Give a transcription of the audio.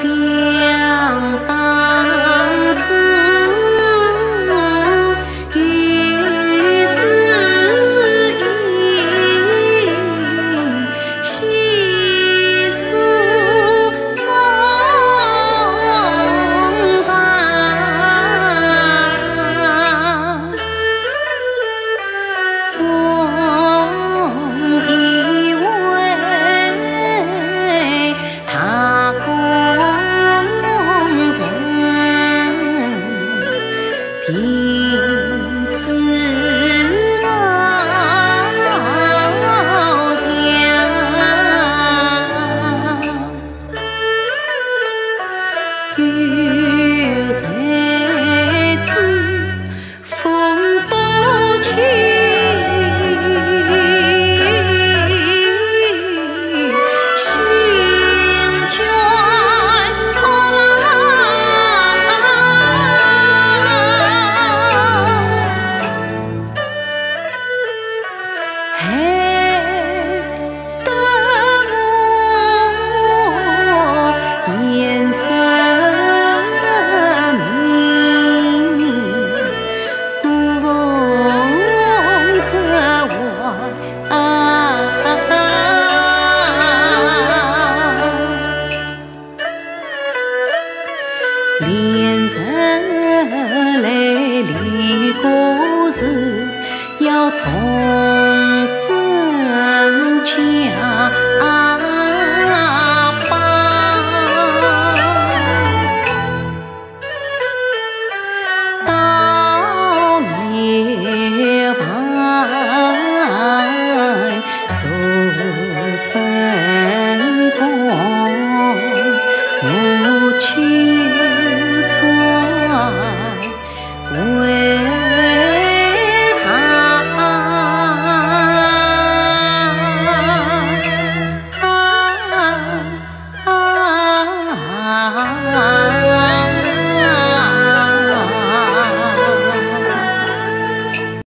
想当初与子饮，细诉衷肠，总以为他功成，凭此老将，有谁知风不起，心倦害得我眼神明，孤风着我恋人来离过时，要重整家邦，到夜晚守神宫，我去为长。